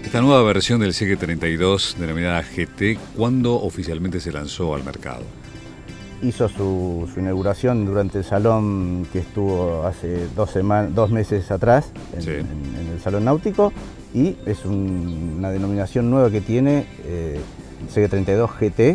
Esta nueva versión del CG32, denominada GT, ¿cuándo oficialmente se lanzó al mercado? Hizo su inauguración durante el salón que estuvo hace 2 meses atrás, en el Salón Náutico, y es una denominación nueva que tiene, CG32 GT.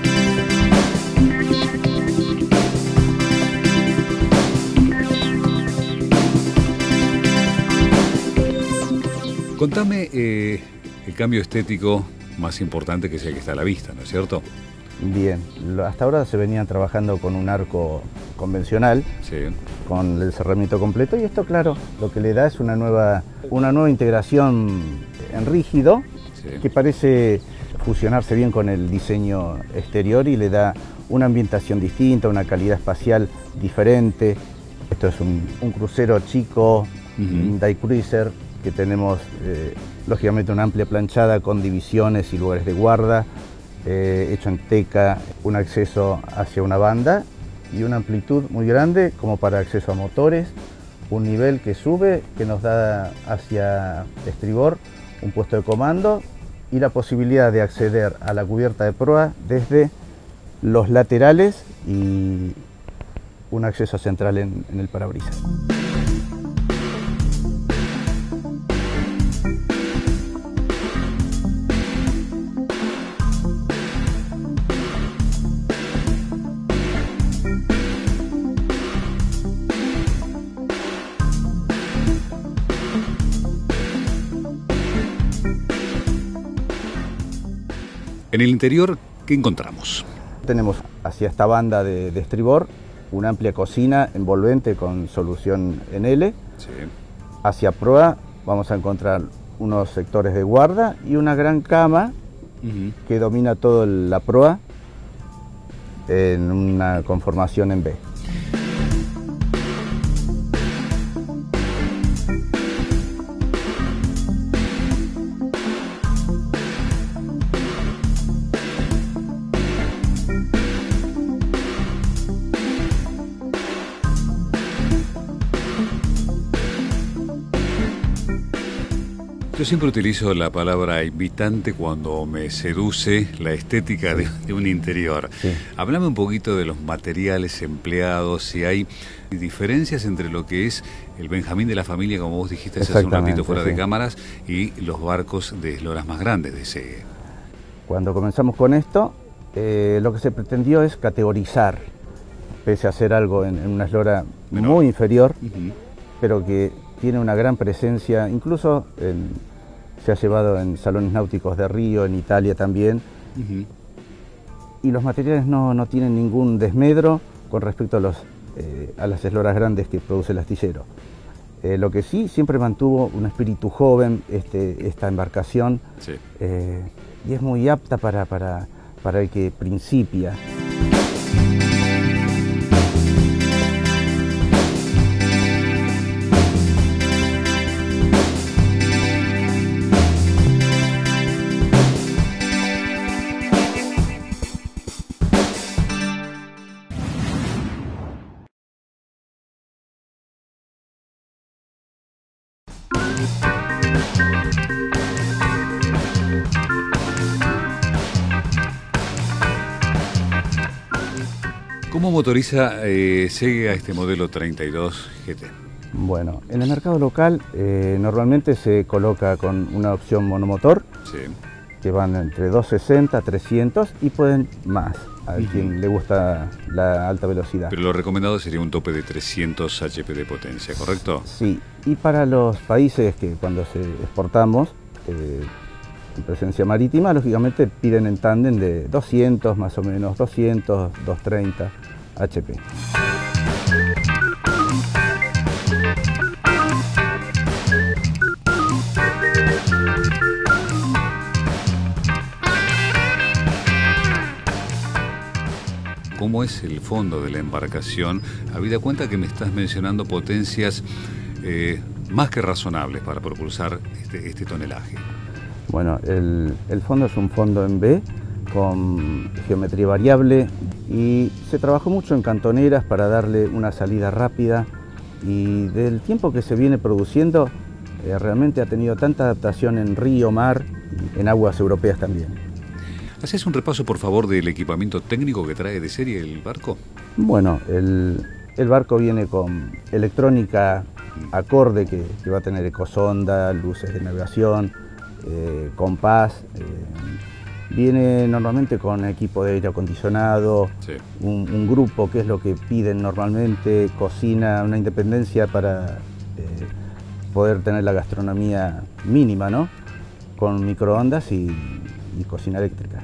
Contame el cambio estético más importante, que es el que está a la vista, ¿no es cierto? Bien, hasta ahora se venía trabajando con un arco convencional, sí, con el cerramiento completo, y esto, claro, lo que le da es una nueva integración en rígido, sí, que parece fusionarse bien con el diseño exterior y le da una ambientación distinta, una calidad espacial diferente. Esto es un crucero chico, un day cruiser, que tenemos lógicamente una amplia planchada con divisiones y lugares de guarda, hecho en teca, un acceso hacia una banda y una amplitud muy grande como para acceso a motores, un nivel que sube, que nos da hacia estribor un puesto de comando y la posibilidad de acceder a la cubierta de proa desde los laterales y un acceso central en el parabrisas. En el interior, ¿qué encontramos? Tenemos hacia esta banda de estribor una amplia cocina envolvente con solución en L. Sí. Hacia proa vamos a encontrar unos sectores de guarda y una gran cama que domina toda la proa en una conformación en B. Yo siempre utilizo la palabra invitante cuando me seduce la estética de un interior. Sí. Háblame un poquito de los materiales empleados, si hay diferencias entre lo que es el Benjamín de la familia, como vos dijiste hace un ratito fuera de cámaras, y los barcos de esloras más grandes de CG. Cuando comenzamos con esto, lo que se pretendió es categorizar, pese a ser algo en una eslora muy inferior, pero que tiene una gran presencia, incluso se ha llevado en salones náuticos de Río, en Italia también, y los materiales no tienen ningún desmedro con respecto a las esloras grandes que produce el astillero. Lo que sí, siempre mantuvo un espíritu joven esta embarcación, sí, y es muy apta para el que principia. ¿Cómo motoriza CG a este modelo 32 GT? Bueno, en el mercado local normalmente se coloca con una opción monomotor, sí, que van entre 260, 300 y pueden más, a quien le gusta la alta velocidad. Pero lo recomendado sería un tope de 300 HP de potencia, ¿correcto? Sí, y para los países que cuando exportamos en presencia marítima, lógicamente piden en tándem de 200 más o menos, 200, 230 HP. ¿Cómo es el fondo de la embarcación? Habida cuenta que me estás mencionando potencias más que razonables para propulsar este tonelaje. Bueno, el fondo es un fondo en B con geometría variable y se trabajó mucho en cantoneras para darle una salida rápida, y del tiempo que se viene produciendo realmente ha tenido tanta adaptación en río, mar, en aguas europeas también. ¿Haces un repaso, por favor, del equipamiento técnico que trae de serie el barco? Bueno, el barco viene con electrónica acorde que va a tener ecosonda, luces de navegación, compás. Viene normalmente con equipo de aire acondicionado, sí. un grupo, que es lo que piden normalmente, cocina, una independencia para poder tener la gastronomía mínima, ¿no? Con microondas y cocina eléctrica.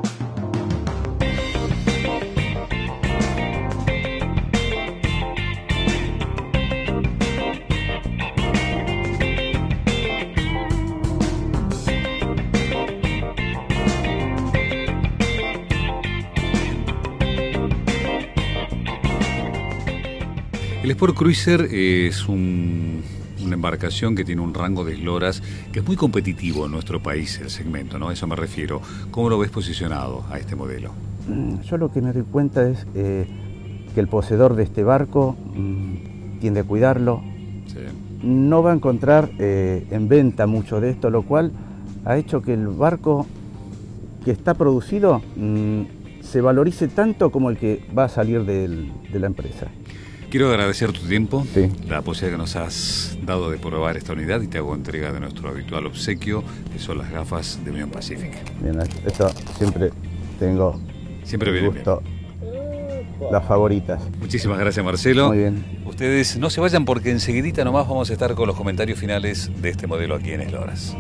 El Sport Cruiser es una embarcación que tiene un rango de esloras que es muy competitivo en nuestro país, el segmento, ¿no? A eso me refiero. ¿Cómo lo ves posicionado a este modelo? Yo lo que me doy cuenta es que el poseedor de este barco tiende a cuidarlo. Sí. No va a encontrar en venta mucho de esto, lo cual ha hecho que el barco que está producido se valorice tanto como el que va a salir de la empresa. Quiero agradecer tu tiempo, sí. La posibilidad que nos has dado de probar esta unidad, y te hago entrega de nuestro habitual obsequio, que son las gafas de Union Pacific. Bien, esto siempre tengo gusto, las favoritas. Muchísimas gracias, Marcelo. Muy bien. Ustedes no se vayan, porque enseguidita nomás vamos a estar con los comentarios finales de este modelo aquí en Esloras.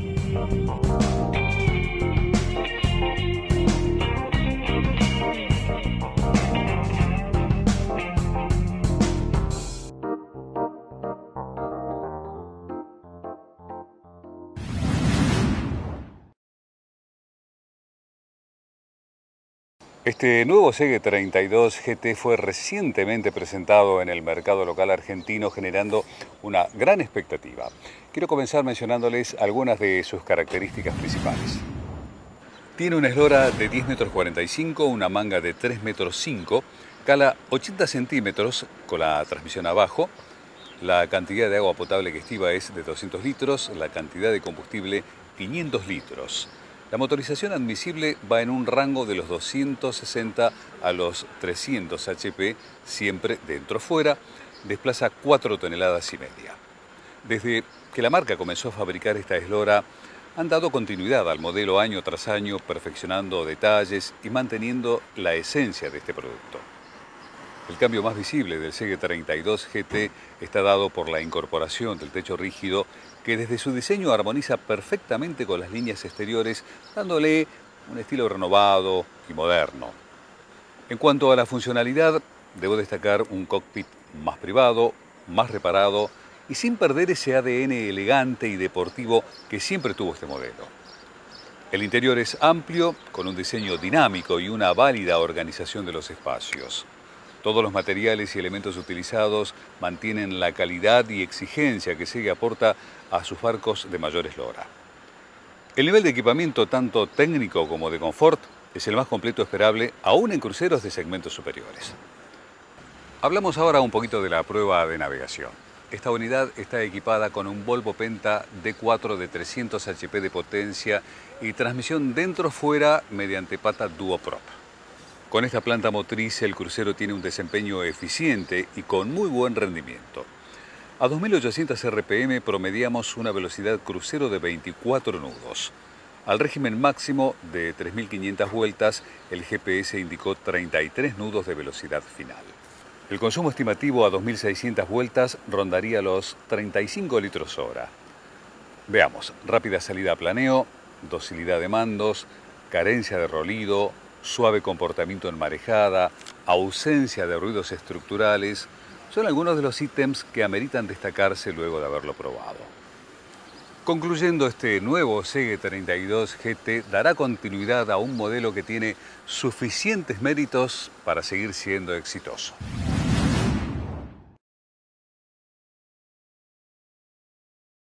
Este nuevo Segue 32 GT fue recientemente presentado en el mercado local argentino, generando una gran expectativa. Quiero comenzar mencionándoles algunas de sus características principales. Tiene una eslora de 10 metros 45, una manga de 3 metros 5, cala 80 centímetros con la transmisión abajo. La cantidad de agua potable que estiva es de 200 litros, la cantidad de combustible 500 litros. La motorización admisible va en un rango de los 260 a los 300 HP, siempre dentro-fuera, desplaza 4 toneladas y media. Desde que la marca comenzó a fabricar esta eslora, han dado continuidad al modelo año tras año, perfeccionando detalles y manteniendo la esencia de este producto. El cambio más visible del Segue 32 GT está dado por la incorporación del techo rígido, que desde su diseño armoniza perfectamente con las líneas exteriores, dándole un estilo renovado y moderno. En cuanto a la funcionalidad, debo destacar un cockpit más privado, más reparado y sin perder ese ADN elegante y deportivo que siempre tuvo este modelo. El interior es amplio, con un diseño dinámico y una válida organización de los espacios. Todos los materiales y elementos utilizados mantienen la calidad y exigencia que Segue aporta a sus barcos de mayor eslora. El nivel de equipamiento, tanto técnico como de confort, es el más completo esperable, aún en cruceros de segmentos superiores. Hablamos ahora un poquito de la prueba de navegación. Esta unidad está equipada con un Volvo Penta D4 de 300 HP de potencia y transmisión dentro-fuera mediante pata Duoprop. Con esta planta motriz, el crucero tiene un desempeño eficiente y con muy buen rendimiento. A 2.800 RPM promediamos una velocidad crucero de 24 nudos. Al régimen máximo de 3.500 vueltas, el GPS indicó 33 nudos de velocidad final. El consumo estimativo a 2.600 vueltas rondaría los 35 litros hora. Veamos: rápida salida a planeo, docilidad de mandos, carencia de rolido, suave comportamiento en marejada, ausencia de ruidos estructurales, son algunos de los ítems que ameritan destacarse luego de haberlo probado. Concluyendo, este nuevo Segue 32 GT dará continuidad a un modelo que tiene suficientes méritos para seguir siendo exitoso.